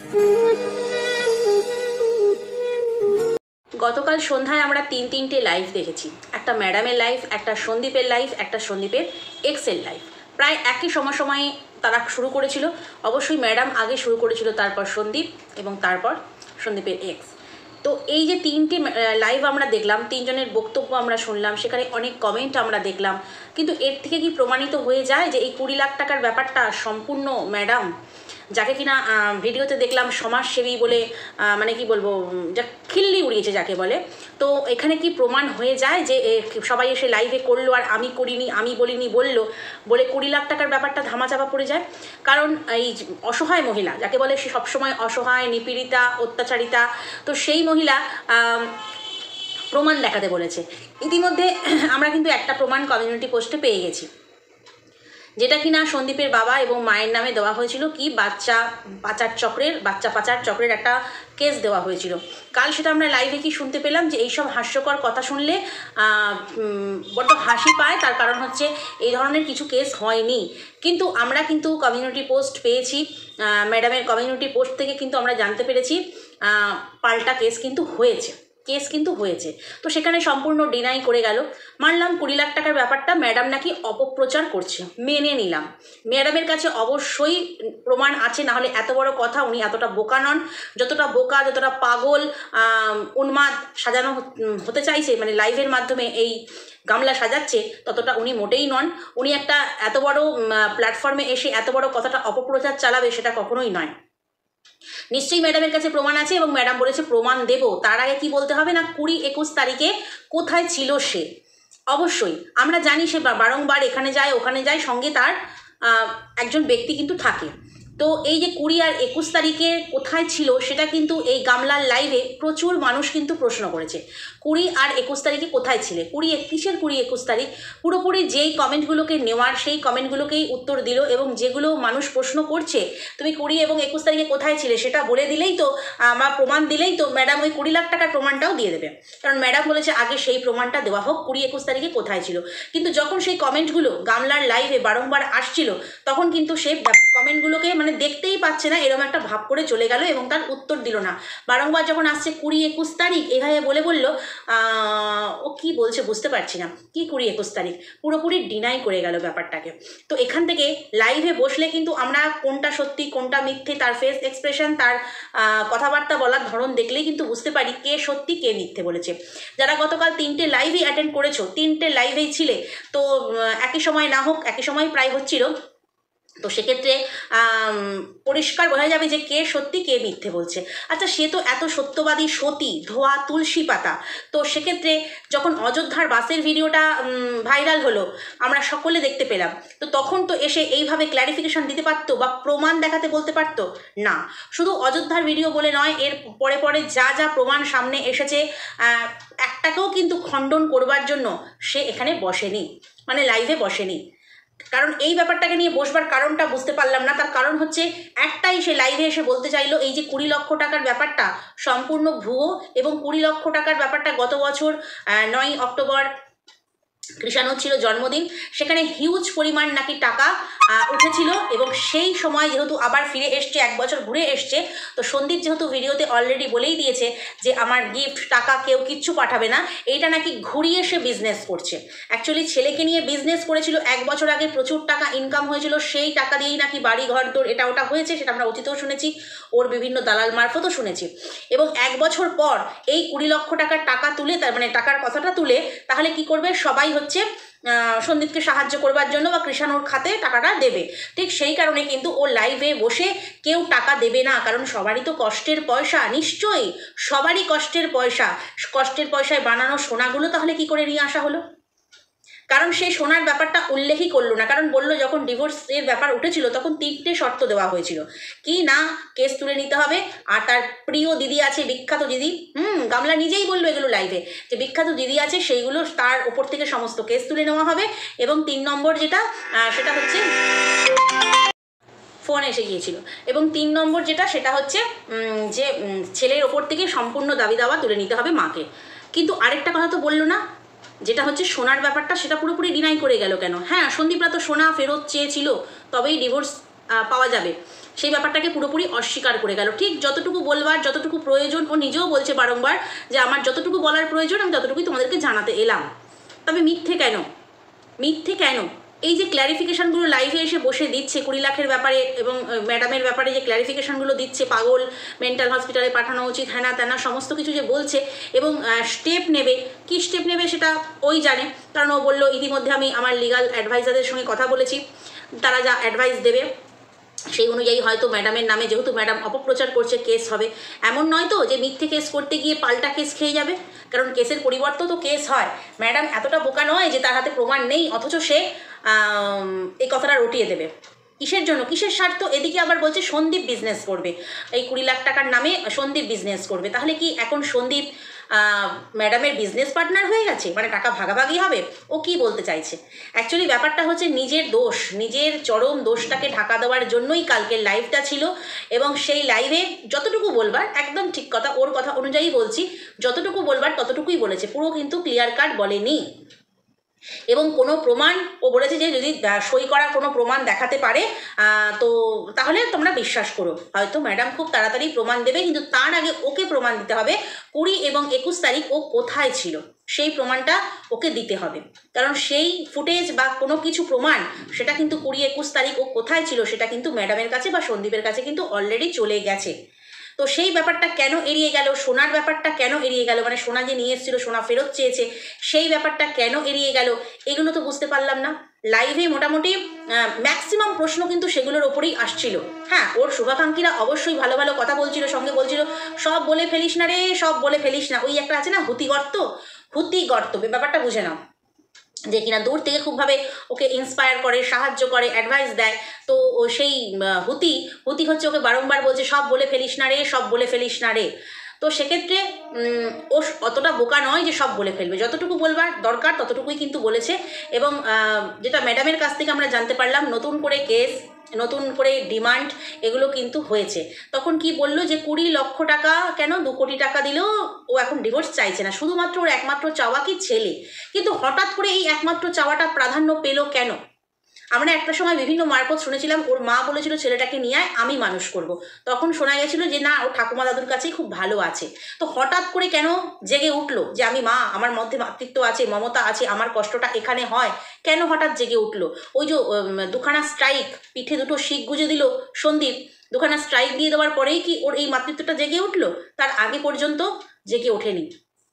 গতকাল সন্ধ্যায় আমরা তিনটে লাইভ দেখেছি, একটা ম্যাডামের লাইভ, একটা সন্দীপের লাইভ, একটা সন্দীপের এক্সের লাইভ। প্রায় একই সময়ে তারা শুরু করেছিল। অবশ্যই ম্যাডাম আগে শুরু করেছিল, তারপর সন্দীপ এবং তারপর সন্দীপের এক্স। তো এই যে তিনটে লাইভ আমরা দেখলাম, তিনজনের বক্তব্য আমরা শুনলাম, সেখানে অনেক কমেন্ট আমরা দেখলাম, কিন্তু এর থেকে কি প্রমাণিত হয়ে যায় যে এই 20 লাখ টাকার ব্যাপারটা সম্পূর্ণ ম্যাডাম, যাকে কিনা ভিডিওতে দেখলাম সমাজসেবী বলে, মানে কি বলবো, যা খিল্লি উড়িয়েছে যাকে বলে। তো এখানে কি প্রমাণ হয়ে যায় যে সবাই এসে লাইভে করলো আর আমি করিনি, আমি বলিনি বলে 20 লাখ টাকার ব্যাপারটা ধামাচাপা পড়ে যায়? কারণ এই অসহায় মহিলা যাকে বলে, সে সবসময় অসহায়, নিপীড়িতা, অত্যাচারিতা, তো সেই মহিলা প্রমাণ দেখাতে বলেছে। ইতিমধ্যে আমরা কিন্তু একটা প্রমাণ কমিউনিটি পোস্টে পেয়ে গেছি, যেটা কিনা সন্দীপের বাবা এবং মায়ের নামে দেওয়া হয়েছিল, কি বাচ্চা পাচার চক্রের একটা কেস দেওয়া হয়েছিল। কাল সেটা আমরা লাইভে কি শুনতে পেলাম যে এইসব হাস্যকর কথা শুনলে বড্ড হাসি পায়, তার কারণ হচ্ছে এই ধরনের কিছু কেস হয়নি। কিন্তু আমরা কিন্তু কমিউনিটি পোস্ট পেয়েছি, ম্যাডামের কমিউনিটি পোস্ট থেকে কিন্তু আমরা জানতে পেরেছি পাল্টা কেস কিন্তু হয়েছে। তো সেখানে সম্পূর্ণ ডিনাই করে গেল। মানলাম 20 লাখ টাকার ব্যাপারটা ম্যাডাম নাকি অপপ্রচার করছে, মেনে নিলাম। ম্যাডামের কাছে অবশ্যই প্রমাণ আছে, না হলে এত বড় কথা উনি এতটা বোকা নন। যতটা বোকা, যতটা পাগল, উন্মাদ সাজানো হতে চাইছে, মানে লাইভের মাধ্যমে এই গামলা সাজাচ্ছে, ততটা উনি মোটেই নন। উনি একটা এত বড় প্ল্যাটফর্মে এসে এত বড় কথাটা অপপ্রচার চালাবে, সেটা কখনোই নয়। নিশ্চয়ই ম্যাডামের কাছে প্রমাণ আছে এবং ম্যাডাম বলেছে প্রমাণ দেব। তার আগে কি বলতে হবে না, 20-21 তারিখে কোথায় ছিল সে। অবশ্যই আমরা জানি সে বারংবার এখানে যায় ওখানে যায়, সঙ্গে তার একজন ব্যক্তি কিন্তু থাকে। তো এই যে 20 আর 21 তারিখে কোথায় ছিল, সেটা কিন্তু এই গামলার লাইভে প্রচুর মানুষ কিন্তু প্রশ্ন করেছে। 20 আর 21 তারিখে কোথায় ছিলে? 20-21 তারিখ পুরোপুরি যেই কমেন্টগুলোকে নেওয়ার, সেই কমেন্টগুলোকেই উত্তর দিল। এবং যেগুলো মানুষ প্রশ্ন করছে তুমি 20 এবং 21 তারিখে কোথায় ছিলে, সেটা বলে দিলেই তো, আমার প্রমাণ দিলেই তো ম্যাডাম ওই 20 লাখ টাকার প্রমাণটাও দিয়ে দেবে। কারণ ম্যাডাম বলেছে আগে সেই প্রমাণটা দেওয়া হোক, 20-21 তারিখে কোথায় ছিল। কিন্তু যখন সেই কমেন্টগুলো গামলার লাইভে বারংবার আসছিল, তখন কিন্তু সে কমেন্টগুলোকে মানে দেখতেই পাচ্ছে না, এরকম একটা ভাব করে চলে গেল এবং তার উত্তর দিল না। বারংবার যখন আসছে 20-21 তারিখ এভাবে বলল, ও কি বলছে বুঝতে পারছি না, কি 20-21 তারিখ, পুরোপুরি ডিনাই করে গেল ব্যাপারটাকে। তো এখান থেকে লাইভে বসলে কিন্তু আমরা কোনটা সত্যি কোনটা মিথ্যে, তার ফেস এক্সপ্রেশন, তার কথাবার্তা বলার ধরন দেখলেই কিন্তু বুঝতে পারি কে সত্যি কে মিথ্যে বলেছে। যারা গতকাল 3টে লাইভই অ্যাটেন্ড করেছো, 3টে লাইভেই ছিলে, তো একই সময় না হোক, একই সময় প্রায় হচ্ছিল, তো সেক্ষেত্রে পরিষ্কার বোঝা যাবে যে কে সত্যি কে মিথ্যে বলছে। আচ্ছা, সে তো এত সত্যবাদী, সতী, ধোয়া তুলসী পাতা, তো সেক্ষেত্রে যখন অযোধ্যার বাসের ভিডিওটা ভাইরাল হলো, আমরা সকলে দেখতে পেলাম, তো তখন তো এসে এইভাবে ক্ল্যারিফিকেশন দিতে পারতো বা প্রমাণ দেখাতে বলতে পারতো না। শুধু অযোধ্যার ভিডিও বলে নয়, এর পরে যা যা প্রমাণ সামনে এসেছে, একটাকেও কিন্তু খণ্ডন করবার জন্য সে এখানে বসেনি, মানে লাইভে বসেনি। কারণ এই ব্যাপারটাকে নিয়ে বসবার কারণটা বুঝতে পারলাম না। তার কারণ হচ্ছে একটাই, সে লাইভে এসে বলতে চাইলো এই যে 20 লক্ষ টাকার ব্যাপারটা সম্পূর্ণ ভুয়ো, এবং 20 লক্ষ টাকার ব্যাপারটা গত বছর 9 অক্টোবর কৃষাণুর ছিল জন্মদিন, সেখানে হিউজ পরিমাণ নাকি টাকা উঠেছিল। এবং সেই সময় যেহেতু আবার ফিরে এসছে, 1 বছর ঘুরে এসছে, তো সন্দীপ যেহেতু ভিডিওতে অলরেডি বলেই দিয়েছে যে আমার গিফট টাকা কেউ কিচ্ছু পাঠাবে না, এইটা নাকি ঘুরিয়ে সে বিজনেস করছে। অ্যাকচুয়ালি ছেলেকে নিয়ে বিজনেস করেছিল 1 বছর আগে, প্রচুর টাকা ইনকাম হয়েছিল, সেই টাকা দিয়েই নাকি বাড়ি ঘর দৌড় এটা ওটা হয়েছে, সেটা আমরা অতীতেও শুনেছি, ওর বিভিন্ন দালাল মারফতও শুনেছি। এবং 1 বছর পর এই 20 লক্ষ টাকা তুলে, তার মানে টাকার কথাটা তুলে, তাহলে কি করবে, সবাই হচ্ছে সন্দীপকে সাহায্য করবার জন্য বা কৃষাণুর খাতে টাকাটা দেবে। ঠিক সেই কারণে কিন্তু ও লাইভে বসে কেউ টাকা দেবে না, কারণ সবারই তো কষ্টের পয়সা, নিশ্চয়ই সবারই কষ্টের পয়সায় বানানো সোনাগুলো তাহলে কি করে নিয়ে আসা হলো? কারণ সেই সোনার ব্যাপারটা উল্লেখই করলো না। কারণ বললো যখন ডিভোর্সের ব্যাপার উঠেছিল তখন 3টে শর্ত দেওয়া হয়েছিল, কি না কেস তুলে নিতে হবে, আর তার প্রিয় দিদি আছে, বিখ্যাত দিদি, গামলা নিজেই বললো এগুলো লাইভে, যে বিখ্যাত দিদি আছে, সেইগুলো তার ওপর থেকে সমস্ত কেস তুলে নেওয়া হবে। এবং 3 নম্বর যেটা, সেটা হচ্ছে ফোন এসে গিয়েছিল। এবং 3 নম্বর যেটা, সেটা হচ্ছে যে ছেলের ওপর থেকে সম্পূর্ণ দাবি দাওয়া তুলে নিতে হবে মাকে। কিন্তু আরেকটা কথা তো বললো না, যেটা হচ্ছে সোনার ব্যাপারটা, সেটা পুরোপুরি ডিনাই করে গেল কেন? হ্যাঁ, সন্দীপরা তো সোনা ফেরত চেয়েছিল, তবেই ডিভোর্স পাওয়া যাবে। সেই ব্যাপারটাকে পুরোপুরি অস্বীকার করে গেল। ঠিক যতটুকু বলবার, যতটুকু প্রয়োজন, ও নিজেও বলছে বারংবার যে আমার যতটুকু বলার প্রয়োজন আমি ততটুকুই তোমাদেরকে জানাতে এলাম। তবে মিথ্যে কেন? মিথ্যে কেন? এই যে ক্ল্যারিফিকেশানগুলো লাইভে এসে বসে দিচ্ছে 20 লাখের ব্যাপারে এবং ম্যাডামের ব্যাপারে যে ক্ল্যারিফিকেশানগুলো দিচ্ছে, পাগল, মেন্টাল হসপিটালে পাঠানো উচিত, হ্যানা ত্যানা সমস্ত কিছু যে বলছে, এবং স্টেপ নেবে, কী স্টেপ নেবে সেটা ওই জানে। কারণ ও বললো ইতিমধ্যে আমি আমার লিগাল অ্যাডভাইজারদের সঙ্গে কথা বলেছি, তারা যা অ্যাডভাইস দেবে সেই অনুযায়ী হয়তো ম্যাডামের নামে, যেহেতু ম্যাডাম অপপ্রচার করছে, কেস হবে। এমন নয় তো যে মিথ্যে কেস করতে গিয়ে পাল্টা কেস খেয়ে যাবে, কারণ কেসের পরিবর্তে তো কেস হয়। ম্যাডাম এতটা বোকা নয় যে তার হাতে প্রমাণ নেই অথচ সে এই কথাটা রটিয়ে দেবে। কিসের জন্য, কিসের স্বার্থ? এদিকে আবার বলছে সন্দীপ বিজনেস করবে, এই 20 লাখ টাকার নামে সন্দীপ বিজনেস করবে। তাহলে কি এখন সন্দীপ ম্যাডামের বিজনেস পার্টনার হয়ে গেছে, মানে টাকা ভাগাভাগি হবে? ও কি বলতে চাইছে? অ্যাকচুয়ালি ব্যাপারটা হচ্ছে নিজের দোষ, নিজের চরম দোষটাকে ঢাকা দেওয়ার জন্যই কালকের লাইভটা ছিল। এবং সেই লাইভে যতটুকু বলবার, একদম ঠিক কথা, ওর কথা অনুযায়ী বলছি, যতটুকু বলবার ততটুকুই বলেছে, পুরো কিন্তু ক্লিয়ার কাট বলেনি। এবং কোনো প্রমাণ ও বলেছে যে যদি সই করা কোনো প্রমাণ দেখাতে পারে তো তাহলে তোমরা বিশ্বাস করো। হয়তো ম্যাডাম খুব তাড়াতাড়ি প্রমাণ দেবে, কিন্তু তার আগে ওকে প্রমাণ দিতে হবে 20 এবং 21 তারিখ ও কোথায় ছিল, সেই প্রমাণটা ওকে দিতে হবে। কারণ সেই ফুটেজ বা কোনো কিছু প্রমাণ, সেটা কিন্তু 20-21 তারিখ ও কোথায় ছিল সেটা কিন্তু ম্যাডামের কাছে বা সন্দীপের কাছে কিন্তু অলরেডি চলে গেছে। তো সেই ব্যাপারটা কেন এড়িয়ে গেল, সোনার ব্যাপারটা কেন এড়িয়ে গেল, মানে সোনা যে নিয়ে এসেছিল, সোনা ফেরত চেয়েছে, সেই ব্যাপারটা কেন এড়িয়ে গেল, এগুলো তো বুঝতে পারলাম না। লাইভে মোটামুটি ম্যাক্সিমাম প্রশ্ন কিন্তু সেগুলোর ওপরেই আসছিল। হ্যাঁ, ওর শুভাকাঙ্ক্ষীরা অবশ্যই ভালো ভালো কথা বলছিল, সঙ্গে বলছিল সব বলে ফেলিস না রে, সব বলে ফেলিস না। ওই একটা আছে না হুতিগর্ত, হুতিগর্ত ব্যাপারটা বুঝে নাও, যে কিনা দূর থেকে খুবভাবে ওকে ইন্সপায়ার করে, সাহায্য করে, অ্যাডভাইস দেয়। তো সেই হুতি হচ্ছে ওকে বারংবার বলছে সব বলে ফেলিস না রে, সব বলে ফেলিস না রে। তো সেক্ষেত্রে ও অতটা বোকা নয় যে সব বলে ফেলবে, যতটুকু বলবার দরকার ততটুকুই কিন্তু বলেছে। এবং যেটা ম্যাডামের কাছ থেকে আমরা জানতে পারলাম, নতুন করে কেস, নতুন করে ডিমান্ড, এগুলো কিন্তু হয়েছে। তখন কি বললো যে 20 লক্ষ টাকা কেন, 2 কোটি টাকা দিলেও ও এখন ডিভোর্স চাইছে না, শুধুমাত্র ওর একমাত্র চাওয়া কি ছেলে। কিন্তু হঠাৎ করে এই একমাত্র চাওয়াটা প্রাধান্য পেল কেন? আমরা একটা সময় বিভিন্ন মারফত শুনেছিলাম ওর মা বলেছিল ছেলেটাকে নিয়ে আয়, আমি মানুষ করব। তখন শোনা গেছিল যে না, ও ঠাকুমা দাদুর কাছেই খুব ভালো আছে। তো হঠাৎ করে কেন জেগে উঠলো যে আমি মা, আমার মধ্যে মাতৃত্ব আছে, মমতা আছে, আমার কষ্টটা এখানে হয়? কেন হঠাৎ জেগে উঠলো? ওই যে 2খানা স্ট্রাইক, পিঠে 2টো শিক গুঁজে দিল সন্দীপ, 2খানা স্ট্রাইক দিয়ে দেওয়ার পরেই কি ওর এই মাতৃত্বটা জেগে উঠলো? তার আগে পর্যন্ত জেগে ওঠেনি।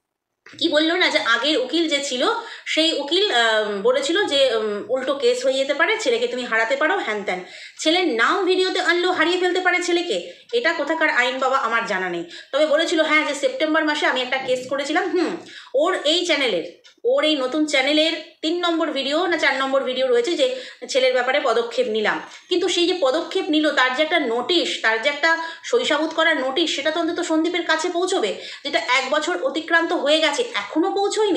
কি বললো না যে আগের উকিল যে ছিল সেই উকিল বলেছিল যে উল্টো কেস হয়ে যেতে পারে, ছেলেকে তুমি হারাতে পারো, হ্যান ত্যান। ছেলের নাম ভিডিওতে আনলো, হারিয়ে ফেলতে পারে ছেলেকে? এটা কোথাকার আইন বাবা আমার জানা নেই। তবে বলেছিল হ্যাঁ যে সেপ্টেম্বর মাসে আমি একটা কেস করেছিলাম। ওর এই চ্যানেলের, ওর এই নতুন চ্যানেলের 3 নম্বর ভিডিও না 4 নম্বর ভিডিও রয়েছে যে ছেলের ব্যাপারে পদক্ষেপ নিলাম। কিন্তু সেই যে পদক্ষেপ নিল, তার যে একটা নোটিশ, তার যে একটা শৈশাবুত করার নোটিশ, সেটা তো অন্তত সন্দীপের কাছে পৌঁছবে। যেটা 1 বছর অতিক্রান্ত হয়ে গেছে, এখনও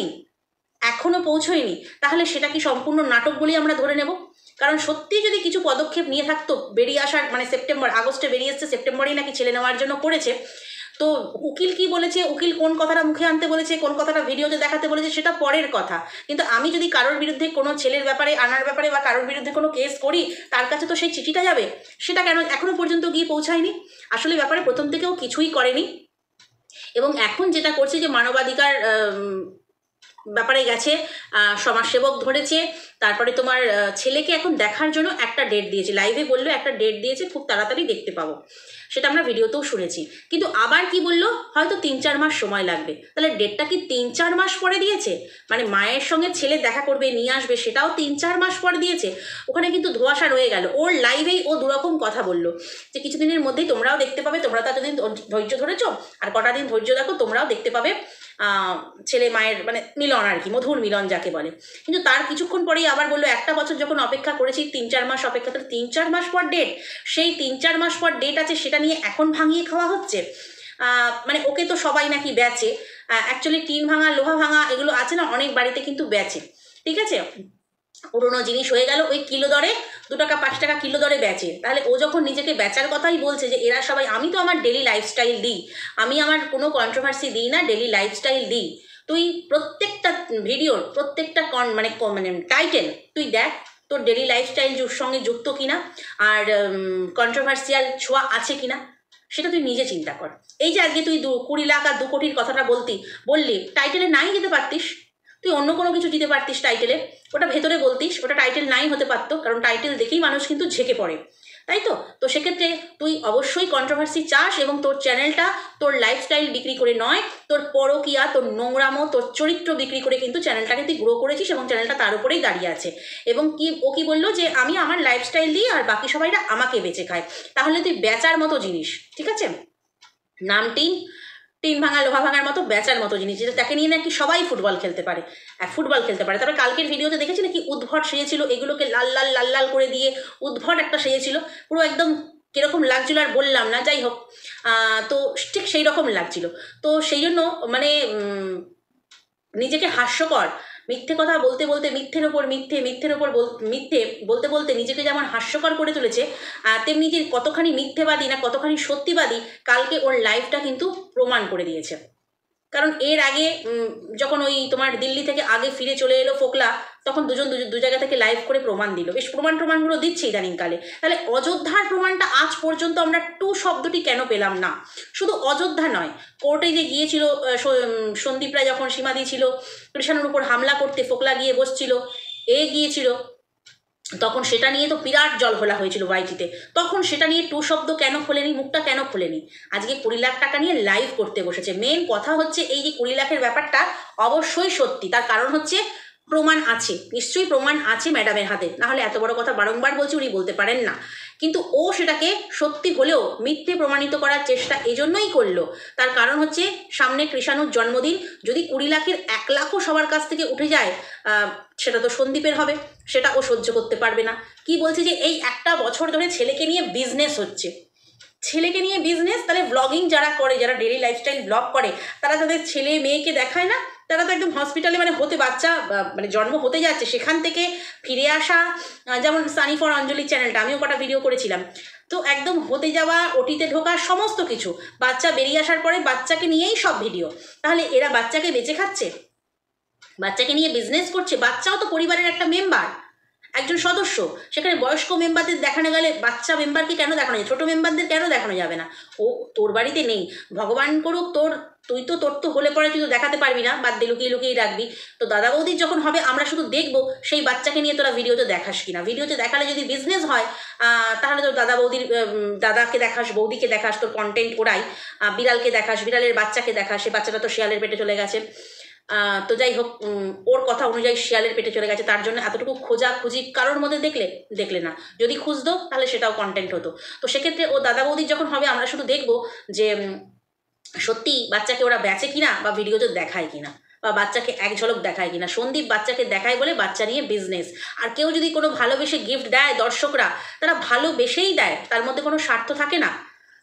পৌঁছয়নি। তাহলে সেটা কি সম্পূর্ণ নাটক বলেই আমরা ধরে নেব? কারণ সত্যি যদি কিছু পদক্ষেপ নিয়ে থাকতো, বেরিয়ে আসার, মানে আগস্টে বেরিয়ে এসছে, সেপ্টেম্বরেই নাকি ছেলে নেওয়ার জন্য করেছে। তো উকিল কি বলেছে, উকিল কোন কথাটা মুখে আনতে বলেছে, কোন কথাটা ভিডিওতে দেখাতে বলেছে, সেটা পরের কথা। কিন্তু আমি যদি কারোর বিরুদ্ধে, কোনো ছেলের ব্যাপারে আনার ব্যাপারে বা কারোর বিরুদ্ধে কোনো কেস করি, তার কাছে তো সেই চিঠিটা যাবে। সেটা কেন এখনো পর্যন্ত গিয়ে পৌঁছায়নি? আসলে ব্যাপারে প্রথম থেকেও কিছুই করেনি। এবং এখন যেটা করছে যে মানবাধিকার ব্যাপারে গেছে, সমাজসেবক ধরেছে, তারপরে তোমার ছেলেকে এখন দেখার জন্য একটা ডেট দিয়েছে, লাইভে বললো একটা ডেট দিয়েছে, খুব তাড়াতাড়ি দেখতে পাবো, সেটা আমরা ভিডিওতেও শুনেছি। কিন্তু আবার কি বললো, হয়তো 3-4 মাস সময় লাগবে। তাহলে ডেটটা কি 3-4 মাস পরে দিয়েছে? মানে মায়ের সঙ্গে ছেলে দেখা করবে, নিয়ে আসবে, সেটাও 3-4 মাস পরে দিয়েছে। ওখানে কিন্তু ধোঁয়াশা রয়ে গেল। ওর লাইভেই ও দুরকম কথা বললো যে কিছুদিনের মধ্যেই তোমরাও দেখতে পাবে, তোমরা তো এতদিন ধৈর্য ধরেছো, আর কটা দিন ধৈর্য দেখো, তোমরাও দেখতে পাবে ছেলে মায়ের মানে মিলন আর কি, মধুর মিলন যাকে বলে। কিন্তু তার কিছুক্ষণ পরেই আবার বললো 1টা বছর যখন অপেক্ষা করেছি, 3-4 মাস অপেক্ষা, তো 3-4 মাস পর ডেট, সেই 3-4 মাস পর ডেট আছে, সেটা নিয়ে এখন ভাঙিয়ে খাওয়া হচ্ছে। মানে ওকে তো সবাই নাকি বেচে, অ্যাকচুয়ালি টিন ভাঙা, লোহা ভাঙা এগুলো আছে না, অনেক বাড়িতে কিন্তু বেচে, ঠিক আছে? পুরোনো জিনিস হয়ে গেল ওই কিলো দরে, 2 টাকা 5 টাকা কিলো দরে বেচে। তাহলে ও যখন নিজেকে বেচার কথাই বলছে যে এরা সবাই, আমি তো আমার ডেলি লাইফস্টাইল দিই, আমি আমার কোনো কন্ট্রোভার্সি দিই না, ডেলি লাইফস্টাইল দিই। তুই প্রত্যেকটা ভিডিওর প্রত্যেকটা মানে টাইটেল তুই দেখ, তোর ডেলি লাইফস্টাইল সঙ্গে যুক্ত কিনা, আর কন্ট্রোভার্সিয়াল ছোঁয়া আছে কিনা, সেটা তুই নিজে চিন্তা কর। এই যে আজকে তুই 20 লাখ আর 2 কোটির কথাটা বললি, টাইটেলে নাই দিতে পারতিস, তুই অন্য কোনো কিছু দিতে পারতিস টাইটেলে, ওটা ভেতরে বলতিস, ওটা টাইটেল নাই হতে পারতো, কারণ টাইটেল দেখেই মানুষ কিন্তু ঝেঁকে পড়ে, তাই তো? তো সেক্ষেত্রে তুই অবশ্যই কন্ট্রোভার্সি চাস, এবং তোর চ্যানেলটা তোর লাইফস্টাইল বিক্রি করে নয়, তোর পরকিয়া, তোর নোংরামো, তোর চরিত্র বিক্রি করে কিন্তু চ্যানেলটাকে তুই গ্রো করেছিস, এবং চ্যানেলটা তার উপরেই দাঁড়িয়ে আছে। এবং ও কি বললো যে আমি আমার লাইফস্টাইল দিই আর বাকি সবাইরা আমাকে বেঁচে খায়। তাহলে তুই বেচার মতো জিনিস, ঠিক আছে, নামটি টিন ভাঙা লোহা ভাঙার মতো বেচার মতো জিনিস, যেটা তাকে নিয়ে নাকি সবাই ফুটবল খেলতে পারে। তারপরে কালকের ভিডিওতে দেখেছিলে কি উদ্ভট সেজেছিল, এগুলোকে লাল লাল লাল লাল করে দিয়ে উদ্ভট একটা সেজেছিল, পুরো একদম কিরকম লাগছিল আর বললাম না, যাই হোক। তো ঠিক সেই রকম লাগছিল। তো সেই জন্য মানে নিজেকে হাস্যকর, মিথ্যে কথা বলতে বলতে মিথ্যের ওপর মিথ্যে, মিথ্যের ওপর মিথ্যে বলতে বলতে নিজেকে যেমন হাস্যকর করে তুলেছে, তেমনি যে কতখানি মিথ্যেবাদী না কতখানি সত্যিবাদী কালকে ওর লাইফটা কিন্তু প্রমাণ করে দিয়েছে। কারণ এর আগে যখন ওই তোমার দিল্লি থেকে আগে ফিরে চলে এলো ফোকলা, তখন দু জায়গা থেকে লাইভ করে প্রমাণ দিল, বেশ প্রমাণগুলো দিচ্ছে ইদানিংকালে। তাহলে অযোধ্যার প্রমাণটা আজ পর্যন্ত আমরা টু শব্দটি কেন পেলাম না? শুধু অযোধ্যা নয়, কোর্টে যে গিয়েছিল সন্দীপ রায়, যখন সীমাদি ছিল কৃষাণুর উপর হামলা করতে, ফোকলা গিয়ে বসছিল, গিয়েছিল, তখন সেটা নিয়ে তো বিরাট জলঘোলা হয়েছিল ওয়াইটিতে, তখন সেটা নিয়ে টু শব্দ কেন খোলেনি, মুখটা কেন খোলেনি? আজকে 20 লাখ টাকা নিয়ে লাইভ করতে বসেছে। মেন কথা হচ্ছে এই যে 20 লাখের ব্যাপারটা অবশ্যই সত্যি, তার কারণ হচ্ছে প্রমাণ আছে, নিশ্চয়ই প্রমাণ আছে ম্যাডামের হাতে, নাহলে এত বড় কথা বারংবার বলছি উনি বলতে পারেন না। কিন্তু ও সেটাকে সত্যি হলেও মিথ্যে প্রমাণিত করার চেষ্টা এজন্যই করলো, তার কারণ হচ্ছে সামনে কৃষাণুর জন্মদিন, যদি 20 লাখের 1 লাখও সবার কাছ থেকে উঠে যায়, সেটা তো সন্দীপের হবে, সেটা ও সহ্য করতে পারবে না। কি বলছে যে এই একটা বছর ধরে ছেলেকে নিয়ে বিজনেস হচ্ছে, ছেলেকে নিয়ে বিজনেস, তাহলে ব্লগিং যারা করে, যারা ডেইলি লাইফস্টাইল ব্লগ করে, তারা তাদের ছেলে মেয়েকে দেখায় না? তারা তো একদম হসপিটালে মানে বাচ্চা মানে জন্ম হতে যাচ্ছে, সেখান থেকে ফিরে আসা, যেমন সানি ফর অঞ্জলি চ্যানেলটা, আমিও কটা ভিডিও করেছিলাম, তো একদম হতে যাওয়া, ওটিতে ঢোকা, সমস্ত কিছু, বাচ্চা বেরিয়ে আসার পরে বাচ্চাকে নিয়েই সব ভিডিও। তাহলে এরা বাচ্চাকে বেঁচে খাচ্ছে, বাচ্চাকে নিয়ে বিজনেস করছে। বাচ্চাও তো পরিবারের একটা মেম্বার, একজন সদস্য, সেখানে বয়স্ক মেম্বারদের দেখানো গেলে বাচ্চা মেম্বারকে কেন দেখানো যায়, ছোটো মেম্বারদের কেন দেখানো যাবে না? ও তোর বাড়িতে নেই, ভগবান করুক, তোর তো হলে পরে তুই তো দেখাতে পারবি না, বাদ দিয়ে লুকিয়ে লুকিয়ে রাখবি। তো দাদা বৌদির যখন হবে আমরা শুধু দেখবো সেই বাচ্চাকে নিয়ে তোরা ভিডিওতে দেখাস কিনা। ভিডিওতে দেখালে যদি বিজনেস হয়, তাহলে তোর দাদাকে দেখাস, বৌদিকে দেখাস, তোর কন্টেন্ট ওরাই, বিড়ালকে দেখাস, বিড়ালের বাচ্চাকে দেখাস, সে বাচ্চাটা তো শিয়ালের পেটে চলে গেছে। তো যাই হোক, ওর কথা অনুযায়ী শিয়ালের পেটে চলে গেছে, তার জন্য এতটুকু খোঁজাখুঁজি কারোর মধ্যে দেখলে না, যদি খুঁজতো তাহলে সেটাও কন্টেন্ট হতো। তো সেক্ষেত্রে ও দাদা বৌদির যখন হবে আমরা শুধু দেখবো যে সত্যি বাচ্চাকে ওরা বেচে কিনা, বা ভিডিওতে দেখায় কিনা, বা বাচ্চাকে এক ঝলক দেখায় কিনা। সন্দীপ বাচ্চাকে দেখায় বলে বাচ্চা নিয়ে বিজনেস। আর কেউ যদি কোনো ভালোবেসে গিফট দেয় দর্শকরা, তারা ভালোবেসেই দেয়, তার মধ্যে কোনো স্বার্থ থাকে না,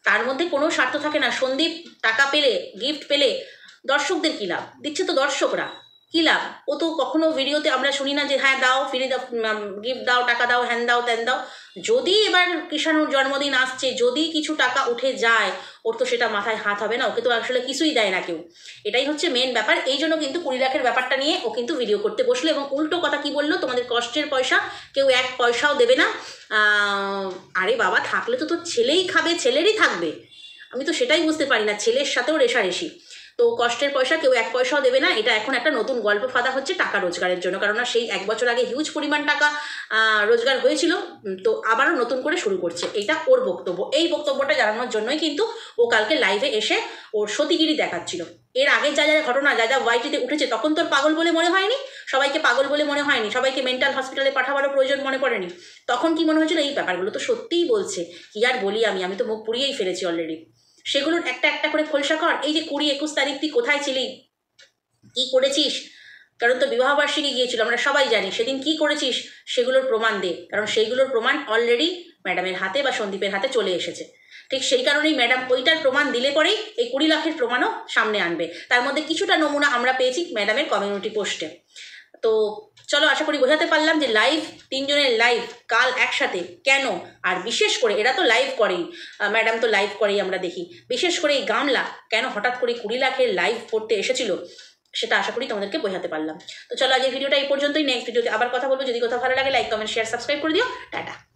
সন্দীপ টাকা পেলে, গিফট পেলে দর্শকদের কী লাভ? দিচ্ছে তো দর্শকরা, কী লাভ? ও তো কখনো ভিডিওতে আমরা শুনি না যে হ্যাঁ দাও, ফিরে দাও, গিফট দাও, টাকা দাও, হ্যান দাও, ত্যান দাও। যদি এবার কৃষাণুর জন্মদিন আসছে, যদি কিছু টাকা উঠে যায়, ওর তো সেটা মাথায় হাত হবে না, ওকে তো আসলে কিছুই দেয় না কেউ। এটাই হচ্ছে মেন ব্যাপার। এই জন্য কিন্তু 20 লাখের ব্যাপারটা নিয়ে ও কিন্তু ভিডিও করতে বসলো, এবং উল্টো কথা কি বললো, তোমাদের কষ্টের পয়সা কেউ 1 পয়সাও দেবে না। আরে বাবা, থাকলে তো তোর ছেলেই খাবে, ছেলেরই থাকবে। আমি তো সেটাই বুঝতে পারি না, ছেলের সাথেও রেশারেশি। তো কষ্টের পয়সা কেউ 1 পয়সাও দেবে না। এটা এখন একটা নতুন গল্প ফাঁদা হচ্ছে টাকা রোজগারের জন্য, কেননা সেই 1 বছর আগে হিউজ পরিমাণ টাকা রোজগার হয়েছিল, তো আবারও নতুন করে শুরু করছে। এটা ওর বক্তব্য। এই বক্তব্যটা জানানোর জন্যই কিন্তু ও কালকে লাইভে এসে ওর সতীগিরি দেখাচ্ছিল। এর আগে যা ঘটনা, যা ওয়াইটিতে উঠেছে, তখন তোর পাগল বলে মনে হয়নি, সবাইকে পাগল বলে মনে হয়নি, সবাইকে মেন্টাল হসপিটালে পাঠাবারও প্রয়োজন মনে পড়েনি। তখন কি মনে হয়েছিল, এই ব্যাপারগুলো তো সত্যিই বলছে, কি আর বলি, আমি তো মুখ পুড়িয়েই ফেলেছি অলরেডি। সেগুলোর একটা একটা করে খোলসা কর। এই যে 20-21 তারিখ তুই কোথায় ছিলি, কি করেছিস? কারণ তো বিবাহবার্ষিকী গিয়েছিল, আমরা সবাই জানি সেদিন কি করেছিস, সেগুলোর প্রমাণ দে। কারণ সেইগুলোর প্রমাণ অলরেডি ম্যাডামের হাতে বা সন্দীপের হাতে চলে এসেছে। ঠিক সেই কারণেই ম্যাডাম ওইটার প্রমাণ দিলে পরেই এই 20 লাখের প্রমাণও সামনে আনবে। তার মধ্যে কিছুটা নমুনা আমরা পেয়েছি ম্যাডামের কমিউনিটি পোস্টে। তো চলো, আশা করি বোঝাতে পারলাম যে লাইভ, 3 জনের লাইভ কাল একসাথে কেন, আর বিশেষ করে এরা তো লাইভ করেই, ম্যাডাম তো লাইভ করেই আমরা দেখি, বিশেষ করে এই গামলা কেন হঠাৎ করে 20 লাখের লাইভ করতে এসেছিল, সেটা আশা করি তোমাদেরকে বোঝাতে পারলাম। তো চলো আজ এই ভিডিওটা এই পর্যন্তই। নেক্সট ভিডিওতে আবার কথা বলবো। যদি কোথাও ভালো লাগে লাইক কমেন্ট শেয়ার সাবস্ক্রাইব করে দিও। টাটা।